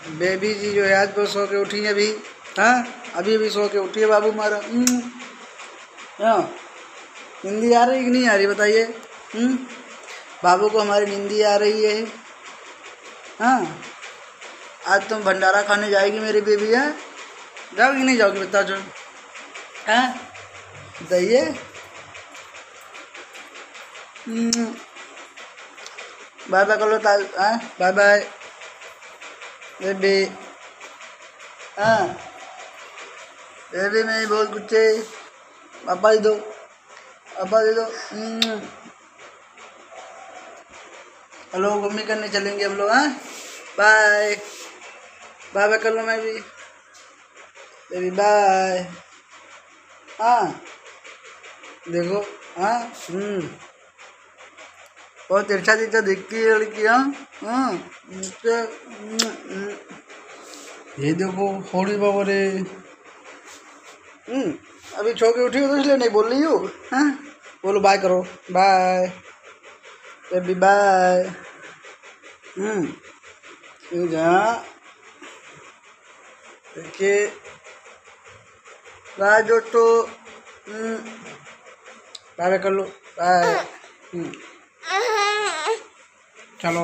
Baby जी जो है आज बहुत सो के उठी है अभी। हाँ, अभी अभी सो के उठी है बाबू हमारा। हाँ, नींदी आ रही कि नहीं आ रही बताइए। बाबू को हमारी नींदी आ रही है। हाँ, आज तुम भंडारा खाने जाएगी मेरी बेबी है। जाओगी नहीं जाओगी बता जो। हाँ, बताइए। बाय बाय कर लो। Bye bye baby. हाँ, बेबी में बहुत कुछ पापा दे दो, पापा दे दो। हेलो, मम्मी करने चलेंगे हम लोग। हाँ, बाय बाय बाय कर लो मैं भी बेबी बाय। हाँ, देखो। हाँ, बहुत तिरछा तिरछा दिखती है लड़की। हाँ, ये देखो होड़ी बाबा रे। अभी छो के उठी हो तो इसलिए नहीं बोल रही हो। हाँ, बोलो बाय करो। Bye baby bye. जहाँ देखिए बाय दोस्तों। बाय बाय कर लो। बाय। चलो।